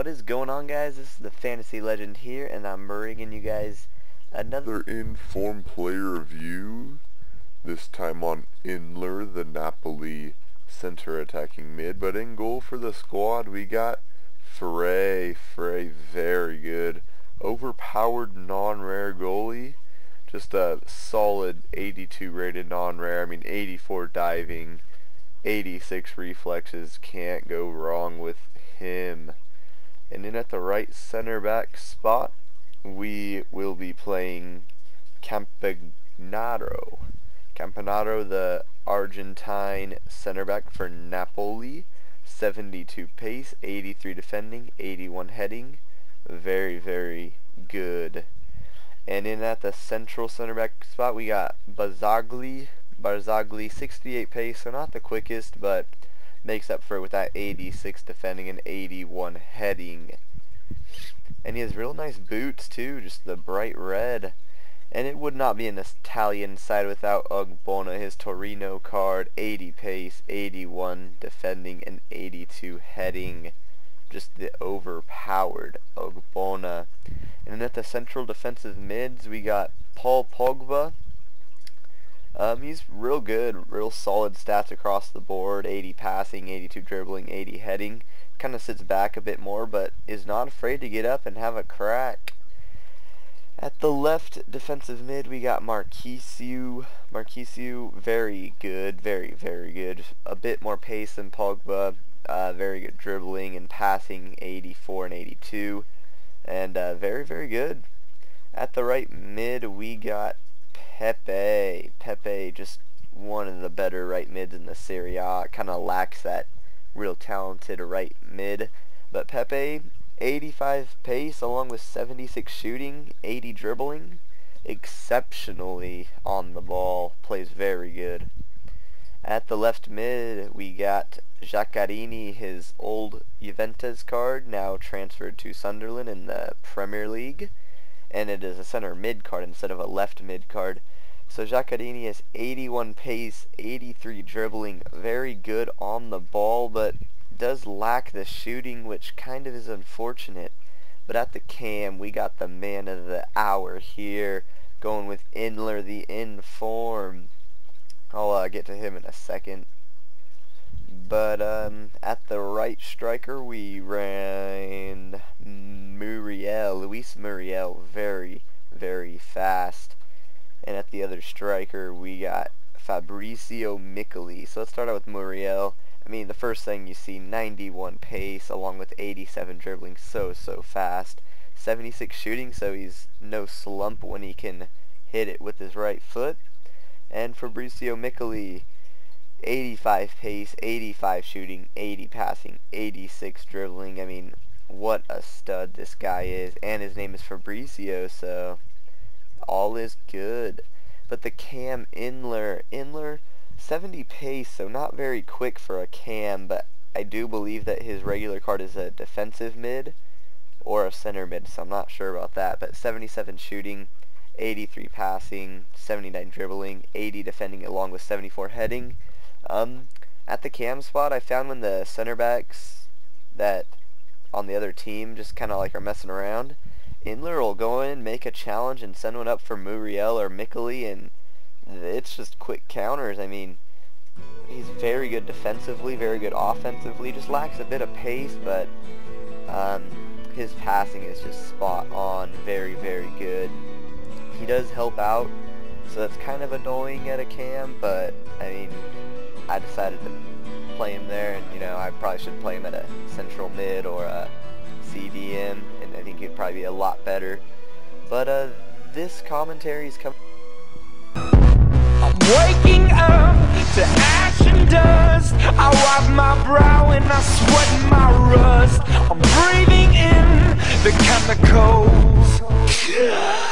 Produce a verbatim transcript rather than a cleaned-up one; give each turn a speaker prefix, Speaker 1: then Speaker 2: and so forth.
Speaker 1: What is going on, guys? This is the Fantasy Legend here, and I'm bringing you guys another
Speaker 2: in-form player review. This time on Inler, the Napoli center attacking mid. But in goal for the squad, we got Frey. Frey, very good. Overpowered non-rare goalie. Just a solid eighty-two rated non-rare. I mean, eighty-four diving, eighty-six reflexes. Can't go wrong with him. And then at the right center back spot, we will be playing Campanaro. Campanaro, the Argentine center back for Napoli. seventy-two pace, eighty-three defending, eighty-one heading. Very, very good. And in at the central center back spot, we got Barzagli. Barzagli, sixty-eight pace, so not the quickest, but makes up for it with that eighty-six defending and eighty-one heading. And he has real nice boots too, just the bright red. And it would not be an Italian side without Ogbonna, his Torino card, eighty pace, eighty-one defending, and eighty-two heading. Just the overpowered Ogbonna. And then at the central defensive mids, we got Paul Pogba. Um, he's real good, real solid stats across the board, eighty passing, eighty-two dribbling, eighty heading. Kind of sits back a bit more, but is not afraid to get up and have a crack. At the left defensive mid, we got Marquisio. Marquisio, very good, very, very good. A bit more pace than Pogba. Uh, very good dribbling and passing, eighty-four and eighty-two. And uh, very, very good. At the right mid, we got Pepe. Pepe, just one of the better right mids in the Serie A. Kind of lacks that real talented right mid. But Pepe, eighty-five pace along with seventy-six shooting, eighty dribbling. Exceptionally on the ball. Plays very good. At the left mid, we got Giaccarini, his old Juventus card, now transferred to Sunderland in the Premier League. And it is a center mid card instead of a left mid card. So Giaccarini has eighty-one pace, eighty-three dribbling, very good on the ball, but does lack the shooting, which kind of is unfortunate. But at the cam, we got the man of the hour here, going with Inler, the in-form. I'll uh, get to him in a second. But um, at the right striker, we ran Muriel, Luis Muriel, very, very fast. And at the other striker, we got Fabrizio Micheli. So let's start out with Muriel. I mean, the first thing you see, ninety-one pace, along with eighty-seven dribbling, so, so fast. seventy-six shooting, so he's no slump when he can hit it with his right foot. And Fabrizio Micheli, eighty-five pace, eighty-five shooting, eighty passing, eighty-six dribbling. I mean, what a stud this guy is. And his name is Fabrizio, so all is good. But the cam Inler, Inler, seventy pace, so not very quick for a cam, but I do believe that his regular card is a defensive mid or a center mid, so I'm not sure about that. But seventy-seven shooting, eighty-three passing, seventy-nine dribbling, eighty defending, along with seventy-four heading. Um, at the cam spot, I found when the center backs that on the other team just kind of like are messing around, Inler will go in, make a challenge, and send one up for Muriel or Micheli, and it's just quick counters. I mean, he's very good defensively, very good offensively, just lacks a bit of pace, but um, his passing is just spot on, very, very good. He does help out, so that's kind of annoying at a cam, but I mean, I decided to play him there, and you know, I probably should play him at a central mid or a C D M, and I think he'd probably be a lot better. But uh, this commentary is coming.
Speaker 3: I'm waking up to ash and dust. I wipe my brow and I sweat my rust. I'm breathing in the chemicals.